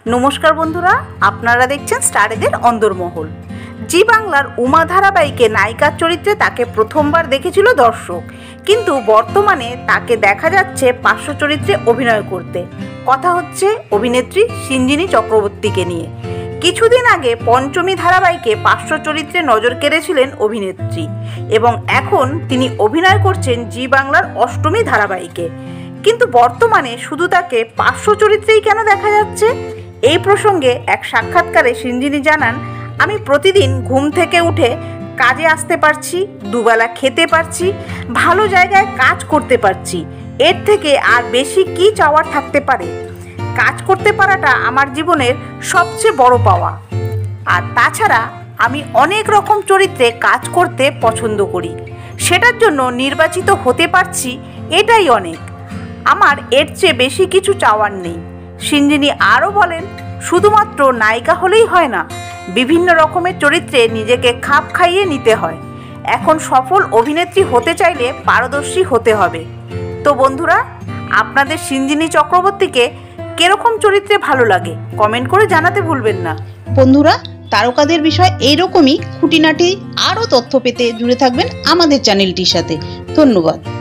নমস্কার বন্ধুরা, আপনারা দেখছেন স্টারেদের অন্দরমহল। জি বাংলার উমা ধারাবাহিকে নায়িকার চরিত্রে তাকে প্রথমবার দেখেছিল দর্শক, কিন্তু বর্তমানে তাকে দেখা যাচ্ছে পার্শ্ব চরিত্রে অভিনয় করতে। কথা হচ্ছে অভিনেত্রী সিঞ্জিনী চক্রবর্তীকে নিয়ে। কিছুদিন আগে পঞ্চমী ধারাবাহিকে পার্শ্ব চরিত্রে নজর কেড়েছিলেন অভিনেত্রী, এবং এখন তিনি অভিনয় করছেন জি বাংলার অষ্টমী ধারাবাহিকে। কিন্তু বর্তমানে শুধু তাকে পার্শ্ব চরিত্রেই কেন দেখা যাচ্ছে? এই প্রসঙ্গে এক সাক্ষাৎকারে সিঞ্জিনী জানান, আমি প্রতিদিন ঘুম থেকে উঠে কাজে আসতে পারছি, দুবেলা খেতে পারছি, ভালো জায়গায় কাজ করতে পারছি। এর থেকে আর বেশি কি চাওয়ার থাকতে পারে? কাজ করতে পারাটা আমার জীবনের সবচেয়ে বড় পাওয়া। আর তাছাড়া আমি অনেক রকম চরিত্রে কাজ করতে পছন্দ করি, সেটার জন্য নির্বাচিত হতে পারছি, এটাই অনেক। আমার এর চেয়ে বেশি কিছু চাওয়ার নেই। সিঞ্জিনী আরও বলেন, শুধুমাত্র নায়িকা হলেই হয় না, বিভিন্ন রকমের চরিত্রে নিজেকে খাপ খাইয়ে নিতে হয়। এখন সফল অভিনেত্রী হতে চাইলে পারদর্শী হতে হবে। তো বন্ধুরা, আপনাদের সিঞ্জিনী চক্রবর্তীকে কিরকম চরিত্রে ভালো লাগে কমেন্ট করে জানাতে ভুলবেন না। বন্ধুরা, তারকাদের বিষয় এইরকমই খুঁটিনাটি আরও তথ্য পেতে জুড়ে থাকবেন আমাদের চ্যানেলটির সাথে। ধন্যবাদ।